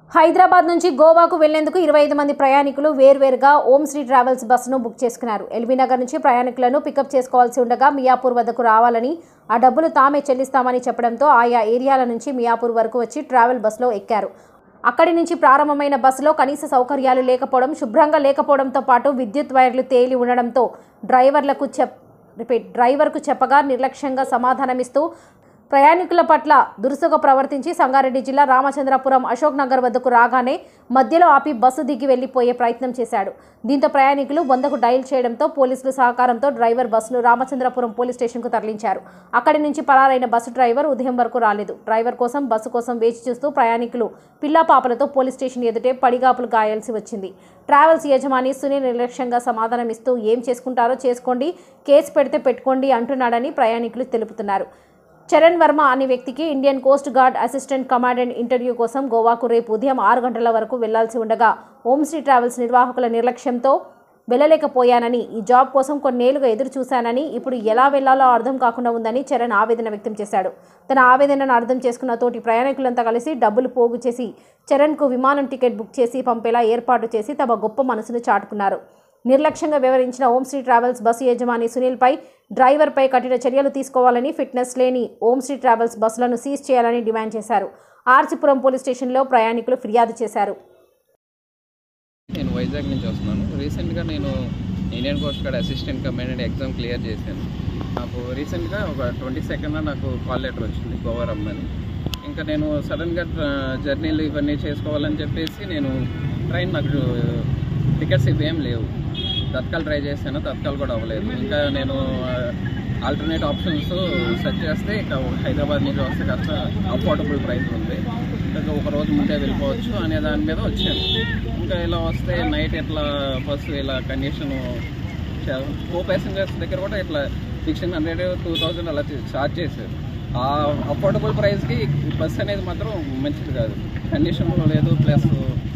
హైదరాబాద్ నుంచి గోవాకు వెళ్లేందుకు 25 మంది ప్రయాణికులు వేర్వేరుగా ఓం శ్రీ ట్రావెల్స్ బస్సును బుక్ చేసుకున్నారు. ఎల్బీనగర్ నుంచి ప్రయాణికులను పికప్ చేసుకోవాల్సి ఉండగా మియాపూర్ వద్దకు రావాలని, ఆ డబ్బులు తామే చెల్లిస్తామని చెప్పడంతో ఆయా ఏరియాల నుంచి మియాపూర్ వరకు వచ్చి ట్రావెల్ బస్సులో ఎక్కారు. అక్కడి నుంచి ప్రారంభమైన బస్సులో కనీస సౌకర్యాలు లేకపోవడం, శుభ్రంగా లేకపోవడంతో పాటు విద్యుత్ వైర్లు తేలి ఉండడంతో డ్రైవర్కు చెప్పగా నిర్లక్ష్యంగా సమాధానమిస్తూ ప్రయాణికుల పట్ల దురుసుగా ప్రవర్తించి సంగారెడ్డి జిల్లా రామచంద్రపురం అశోక్ నగర్ వద్దకు రాగానే మధ్యలో ఆపి బస్సు దిగి వెళ్లిపోయే ప్రయత్నం చేశాడు. దీంతో ప్రయాణికులు 100కు డయల్ చేయడంతో పోలీసుల సహకారంతో డ్రైవర్ బస్సును రామచంద్రపురం పోలీస్ స్టేషన్కు తరలించారు. అక్కడి నుంచి పరారైన బస్సు డ్రైవర్ ఉదయం వరకు రాలేదు. డ్రైవర్ కోసం బస్సు కోసం వేచి చూస్తూ ప్రయాణికులు పిల్లాపాపలతో పోలీస్ స్టేషన్ ఎదుటే పడిగాపులు గాయాల్సి వచ్చింది. ట్రావెల్స్ యజమాని సునీల్ నిర్లక్ష్యంగా సమాధానమిస్తూ ఏం చేసుకుంటారో చేసుకోండి, కేసు పెడితే పెట్టుకోండి అంటున్నాడని ప్రయాణికులు తెలుపుతున్నారు. చరణ్ వర్మ అనే వ్యక్తికి Indian coast guard assistant commandant interview కోసం గోవాకు రేపు ఉదయం 6 గంటల వరకు వెళ్లాల్సి ఉండగా ఓం శ్రీ ట్రావెల్స్ నిర్వాహకుల నిర్లక్ష్యంతో వెళ్ళలేకపోయానని, ఈ జాబ్ కోసం కొన్నేళ్లుగా ఎదురు చూశానని, ఇప్పుడు ఎలా వెళ్లాలో అర్థం కాకుండా ఉందని చరణ్ ఆవేదన వ్యక్తం చేశాడు. తన ఆవేదనను అర్థం చేసుకున్న తోటి ప్రయాణికులంతా కలిసి డబ్బులు పోగు చేసి చరణ్కు విమానం టికెట్ బుక్ చేసి పంపేలా ఏర్పాటు చేసి తమ గొప్ప మనసును చాటుకున్నారు. నిర్లక్ష్యంగా వ్యవహరించిన ఓం శ్రీ ట్రావెల్స్ బస్సు యజమాని సునీల్పై, డ్రైవర్పై కఠిన చర్యలు తీసుకోవాలని, ఫిట్నెస్ లేని ఓం శ్రీ ట్రావెల్స్ బస్సులను సీజ్ చేయాలని డిమాండ్ చేశారు. ఆర్సీపురం పోలీస్ స్టేషన్లో ప్రయాణికులు ఫిర్యాదు చేశారు. నేను వైజాగ్ నుంచి వస్తున్నాను. రీసెంట్గా నేను Indian coast guard assistant commandant exam clear చేశాను. నాకు రీసెంట్గా ఒక 22nd నాకు కాల్ లెటర్ వచ్చింది గోవా రమ్మని. ఇంకా నేను సడన్గా జర్నీలు ఇవన్నీ చేసుకోవాలని చెప్పేసి నేను నాకు టికెట్స్ ఇవేం లేవు. తత్కాల్ ట్రై చేశాను, తత్కాల్ కూడా అవ్వలేదు. ఇంకా నేను ఆల్టర్నేట్ ఆప్షన్స్ సెర్చ్ చేస్తే ఇంకా హైదరాబాద్ నుంచి వస్తే కాస్త అఫోర్డబుల్ ప్రైస్ ఉంది, ఇంకా ఒక రోజు ముందే వెళ్ళిపోవచ్చు అనే దాని మీద వచ్చాను. ఇంకా ఇలా వస్తే నైట్ ఇట్లా బస్సు ఇలా కండిషన్ కో ప్యాసింజర్స్ దగ్గర కూడా ఇట్లా 1600, 2000 అలా ఛార్జ్ చేశారు. ఆ అఫోర్డబుల్ ప్రైస్కి బస్సు అనేది మాత్రం మంచిది కాదు, కండిషన్లో లేదు. ప్లస్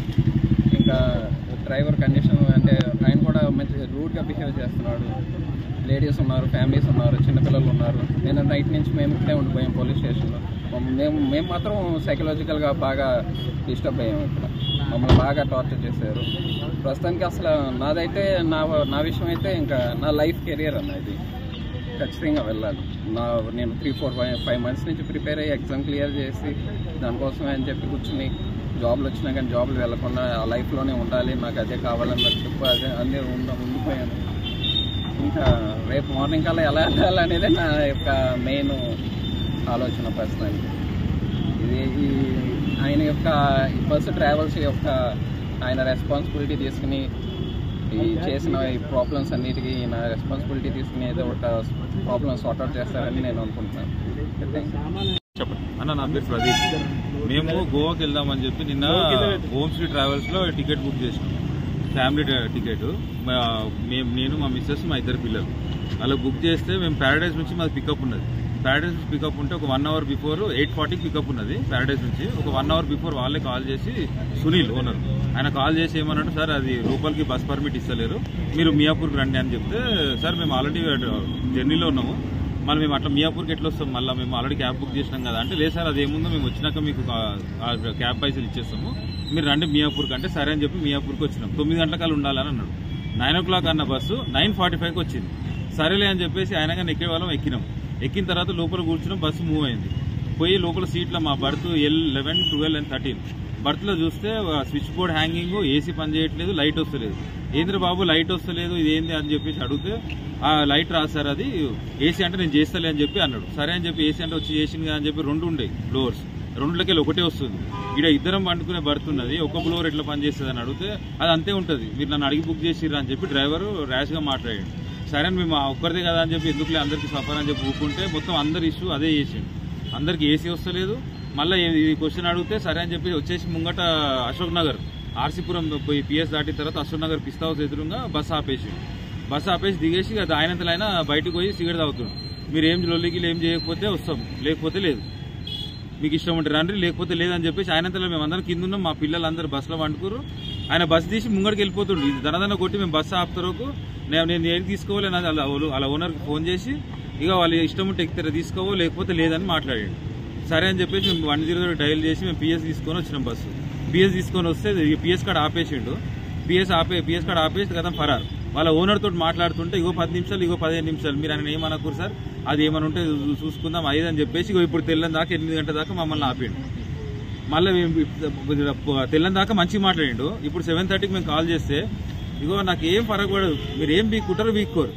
ఇంకా డ్రైవర్ కండిషన్ అంటే ఆయన కూడా మంచి రూడ్గా బిహేవ్ చేస్తున్నాడు. లేడీస్ ఉన్నారు, ఫ్యామిలీస్ ఉన్నారు, చిన్నపిల్లలు ఉన్నారు. నేను నైట్ నుంచి మేము ఇక్కడే ఉండిపోయాం పోలీస్ స్టేషన్లో. మేము మాత్రం సైకలాజికల్గా బాగా డిస్టర్బ్ అయ్యాము. ఇక్కడ మమ్మల్ని బాగా టార్చర్ చేశారు. ప్రస్తుతానికి అసలు నాదైతే నా విషయం అయితే ఇంకా నా లైఫ్ కెరియర్ అన్నది ఖచ్చితంగా వెళ్ళాలి. నేను 3-4-5 మంత్స్ నుంచి ప్రిపేర్ అయ్యి ఎగ్జామ్ క్లియర్ చేసి దానికోసమే అని చెప్పి కూర్చుని జాబ్లు వచ్చినా కానీ జాబ్లు వెళ్ళకుండా ఆ లైఫ్లోనే ఉండాలి, నాకు అదే కావాలని చెప్పి అన్నీ ఉండిపోయాను. ఇంకా రేపు మార్నింగ్ కల్లా ఎలా వెళ్ళాలనేదే నా యొక్క మెయిన్ ఆలోచన ప్రస్తుతానికి. ఇది ఆయన యొక్క బస్సు ట్రావెల్స్ యొక్క ఆయన రెస్పాన్సిబిలిటీ తీసుకుని ఈ చేసిన ఈ ప్రాబ్లమ్స్ అన్నిటికీ ఈయన రెస్పాన్సిబిలిటీ తీసుకుని ఏదో ఒక ప్రాబ్లమ్ సార్ట్అవుట్ చేస్తారని నేను అనుకుంటున్నాను. చెప్పండి అన్న, నా పేరు ప్రదీప్. మేము గోవాకి వెళ్దామని చెప్పి నిన్న ఓం శ్రీ ట్రావెల్స్లో టికెట్ బుక్ చేసినాం, ఫ్యామిలీ టికెట్. నేను మా మిస్సెస్ మా 2 పిల్లలు అలా బుక్ చేస్తే మేము ప్యారడైజ్ నుంచి మాది పికప్ ఉన్నది. ప్యారడైజ్ నుంచి పికప్ ఉంటే ఒక 1 అవర్ బిఫోర్ 8:40కి పికప్ ఉన్నది. ప్యారడైజ్ నుంచి ఒక 1 అవర్ బిఫోర్ వాళ్ళే కాల్ చేసి, సునీల్ ఓనర్ ఆయన కాల్ చేసి ఏమన్నట్టు, సార్ అది లోపలికి బస్ పర్మిట్ ఇస్తలేరు, మీరు మియాపూర్కి రండి అని చెప్తే, సార్ మేము ఆల్రెడీ జర్నీలో ఉన్నాము, మళ్ళీ మేము అట్లా మియాపూర్కి ఎట్లా వస్తాం, మళ్ళీ మేము ఆల్రెడీ క్యాబ్ బుక్ చేసినాం కదా అంటే, లేదు సార్ అదేముందో మేము వచ్చినాక మీకు క్యాబ్ పైసలు ఇచ్చేస్తాము, మీరు రండి మియాపూర్కి అంటే, సరే అని చెప్పి మియాపూర్కి వచ్చినాం. 9 గంటలకల్లా ఉండాలని అన్నాడు. 9 o'clock అన్న బస్సు 9:45కి వచ్చింది. సరేలే అని చెప్పేసి ఆయన కానీ ఎక్కే వాళ్ళం ఎక్కినాం. ఎక్కిన తర్వాత లోపల కూర్చున్నాం, బస్సు మూవ్ అయింది. పోయి లోపల సీట్లో మా బర్త్ L11, 12 and 13 బర్త్లో చూస్తే స్విచ్ బోర్డ్ హ్యాంగింగ్, ఏసీ పని చేయట్లేదు, లైట్ వస్తలేదు. ఏంద్ర బాబు లైట్ వస్తలేదు ఇదేంది అని చెప్పేసి అడిగితే, ఆ లైట్ రాశారు, అది ఏసీ అంటే నేను చేస్తలే అని చెప్పి అన్నాడు. సరే అని చెప్పి ఏసీ అంటే వచ్చి చేసింది కదా అని చెప్పి 2 ఉండేవి ఫ్లోర్స్, 2లోకి ఒకటే వస్తుంది. ఇక్కడ 2 పండుకునే బర్త్ ఉన్నది, ఒక ఫ్లోర్ ఎట్లా పనిచేస్తుంది అని అడిగితే, అది అంతే ఉంటుంది, మీరు నన్ను అడిగి బుక్ చేసిర్రు అని చెప్పి డ్రైవర్ ర్యాష్గా మాట్లాడాడు. సరే అని మేము ఒక్కరిదే కదా అని చెప్పి ఎందుకులే అందరికీ సఫర్ అని చెప్పి ఊపుకుంటే మొత్తం అందరి ఇష్యూ అదే చేసిండు. అందరికి ఏసీ వస్తలేదు. మళ్ళీ ఈ క్వశ్చన్ అడిగితే సరే అని చెప్పి వచ్చేసి ముంగట అశోక్ నగర్ ఆర్సీపురం పోయి పిఎస్ దాటిన తర్వాత అశోక్ నగర్ పిస్తా హౌస్ ఎదురుగా బస్సు ఆపేసి దిగేసి అది ఆయనంతలైనా బయటకు పోయి సిగరెట్ తాగుతున్నాడు. మీరు ఏం లొల్లికి ఏం చేయకపోతే వస్తాం, లేకపోతే లేదు, మీకు ఇష్టం ఉంటే రండి, లేకపోతే లేదని చెప్పేసి ఆయనంతలో మేము అందరం కింద ఉన్నాం. మా పిల్లలందరూ బస్సులో వండుకురు. ఆయన బస్సు తీసి ముంగడికి వెళ్ళిపోతుండు. ఇది దనదన కొట్టి మేము బస్సు ఆపుతారోకు నేను ఏం తీసుకోవాలి అలా ఓనర్కి ఫోన్ చేసి, ఇక వాళ్ళు ఇష్టం ఉంటే ఎక్కితే తీసుకోవో లేకపోతే లేదని మాట్లాడాడు. సరే అని చెప్పేసి మేము 100 డయల్ చేసి మేము పిఎస్ తీసుకొని వచ్చినాం. పిఎస్ తీసుకొని వస్తే పిఎస్ కార్డ్ ఆపేసిండు. పిఎస్ కార్డ్ ఆపేసి కదా ఫరార్. వాళ్ళ ఓనర్ తోటి మాట్లాడుతుంటే ఇగో 10 నిమిషాలు, ఇగో 15 నిమిషాలు, మీరు ఆయన ఏమనకూరు సార్, అది ఏమైనా ఉంటే చూసుకుందాం అది అని చెప్పేసి ఇగో ఇప్పుడు తెల్లని దాకా 8 గంటల దాకా మమ్మల్ని ఆపిండు. మళ్ళీ తెల్లని దాకా మంచిగా మాట్లాడిండు. ఇప్పుడు 7:30కి మేము కాల్ చేస్తే ఇగో నాకు ఏం ఫరక్ పడదు, మీరు ఏం బీక్కుంటారో బీక్కోరు,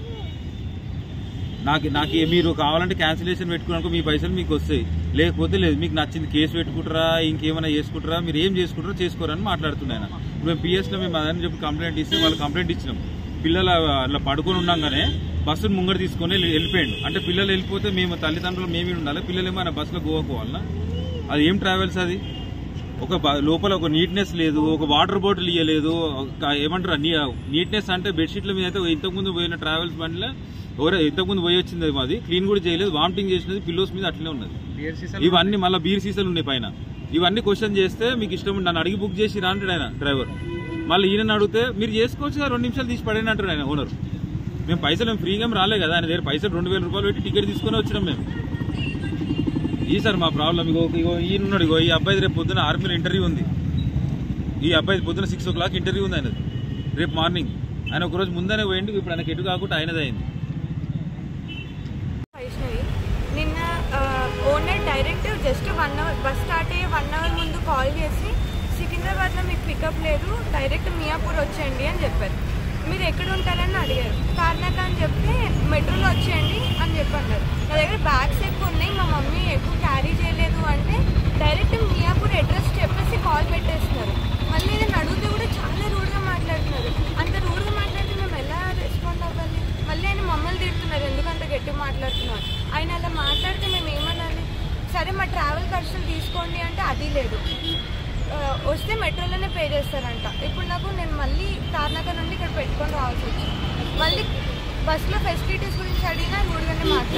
నాకు మీరు కావాలంటే క్యాన్సిలేషన్ పెట్టుకున్నాక మీ పైసలు మీకు వస్తాయి, లేకపోతే లేదు, మీకు నచ్చింది కేసు పెట్టుకుంటారా ఇంకేమైనా చేసుకుంటారా, మీరు ఏం చేసుకుంటారో చేసుకోరని మాట్లాడుతున్నాను. మేము పిఎస్లో మేము అదని చెప్పి కంప్లైంట్ ఇస్తే వాళ్ళు కంప్లైంట్ ఇచ్చినాం. పిల్లలు అట్లా పడుకొని ఉండగానే బస్సును ముంగడు తీసుకొని వెళ్ళిపోయాడు. అంటే పిల్లలు వెళ్ళిపోతే మేము తల్లిదండ్రులు మేమే ఉండాలి, పిల్లలేమో ఆయన బస్సులో గోవాకు పోవాలన్నా? అది ఏం ట్రావెల్స్ అది? ఒక లోపల ఒక నీట్నెస్ లేదు, ఒక వాటర్ బాటిల్ ఇవ్వలేదు, ఏమంటారు నీట్నెస్ అంటే బెడ్షీట్ల మీద అయితే ఇంతకుముందు పోయిన ట్రావెల్స్ బండిలో ఇంతకుముందు పోయి వచ్చింది, అది క్లీన్ కూడా చేయలేదు, వామిటింగ్ చేసినది పిల్లోస్ మీద అట్లనే ఉన్నది. ఇవన్నీ మళ్ళీ బీర్ సీసాలు ఉన్నాయి పైన. ఇవన్నీ క్వశ్చన్ చేస్తే మీకు ఇష్టం నన్ను అడిగి బుక్ చేసి రాంటాడు ఆయన డ్రైవర్. మళ్ళీ ఈయన అడిగితే మీరు చేసుకోవచ్చు కదా, 2 నిమిషాలు తీసి పడేని అంటాడు ఆయన ఓనర్. మేము పైసలు మేము ఫ్రీగా రాలే కదా, ఆయన దగ్గర పైసలు 2000 రూపాయలు పెట్టి టికెట్ తీసుకొని వచ్చినాం మేము. ఈ సార్ మా ప్రాబ్లం. ఇగో ఈయన ఉన్నాడు, ఇగో ఈ అబ్బాయి రేపు పొద్దున ఆర్మీలో ఇంటర్వ్యూ ఉంది. ఈ అబ్బాయి పొద్దున 6 o'clock ఇంటర్వ్యూ ఉంది ఆయనది, రేపు మార్నింగ్. ఆయన ఒకరోజు ముందనే పోయింది, ఇప్పుడు ఆయనకి ఎటు కాకుండా ఆయనది అయింది. నిన్న owner direct just 1 hour bus start అయ్యే 1 hour ముందు కాల్ చేసి సికింద్రాబాద్లో మీకు పికప్ లేదు, డైరెక్ట్ మియాపూర్ వచ్చేయండి అని చెప్పారు. మీరు ఎక్కడ ఉంటారని అడిగారు. తార్నాక అని చెప్తే మెట్రోలో వచ్చేయండి అని చెప్పి అన్నారు. నా దగ్గర బ్యాగ్స్ ఎక్కువ ఉన్నాయి, మా మమ్మీ ఎక్కువ క్యారీ చేయలేదు అంటే డైరెక్ట్ మియాపూర్ అడ్రస్ చెప్పేసి కాల్ పెట్టేస్తున్నారు. మళ్ళీ నేను అడిగితే కూడా చాలా రూడ్గా మాట్లాడుతున్నారు. అంత రూడ్గా మాట్లాడితే మేము ఎలా రెస్పాండ్ అవ్వాలి? మళ్ళీ ఆయన మమ్మల్ని తిడుతున్నారు, ఎందుకంత గట్టిగా మాట్లాడుతున్నారు. ఆయన అలా మాట్లాడితే మేము ఏమనాలి? సరే మా ట్రావెల్ ఖర్చులు తీసుకోండి అంటే అది లేదు, వస్తే మెట్రోలోనే పే చేస్తారంట. ఇప్పుడు నేను మళ్ళీ తార్నాక నుండి ఇక్కడ పెట్టుకొని రావాల్సి వచ్చింది. మళ్ళీ బస్సులో ఫెసిలిటీస్ గురించి అడిగినా రూడ్గానే మాట్లాడుతున్నారు.